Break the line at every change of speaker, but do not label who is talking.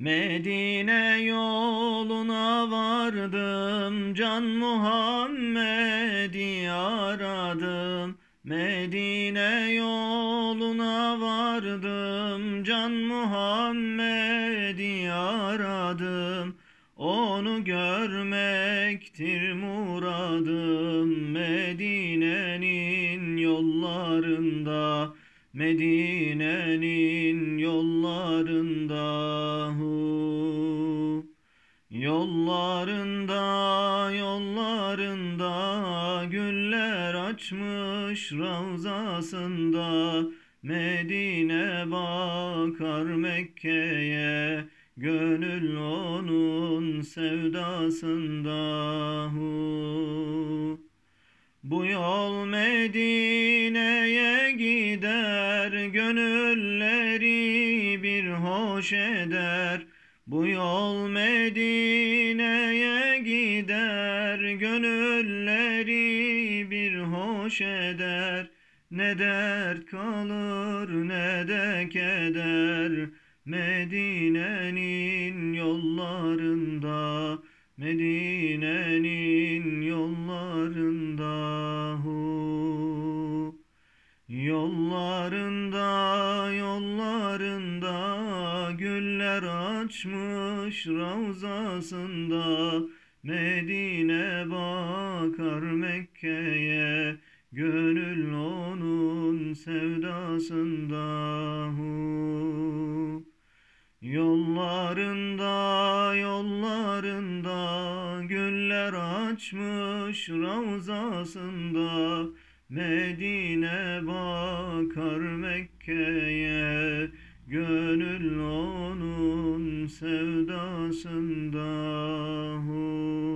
Medine yoluna vardım, Can Muhammed'i aradım. Medine yoluna vardım, Can Muhammed'i aradım. Onu görmektir muradım, Medine'nin yollarında, Medine'nin yollarında, yollarında, yollarında güller açmış ravzasında. Medine bakar Mekke'ye, gönül onun sevdasında. Bu yol Medine'ye gider, gönülleri bir hoş eder. Bu yol Medine'ye gider, gönülleri bir hoş eder. Ne dert kalır ne de keder, Medine'nin yollarında, Medine'nin yollarında, yollarında, yollarında güller açmış ravzasında. Medine bakar Mekke'ye, gönül onun sevdasında. Yollarında, yollarında güller açmış ravzasında. Medine bakar Mekke'ye, gönül onun sevdasında.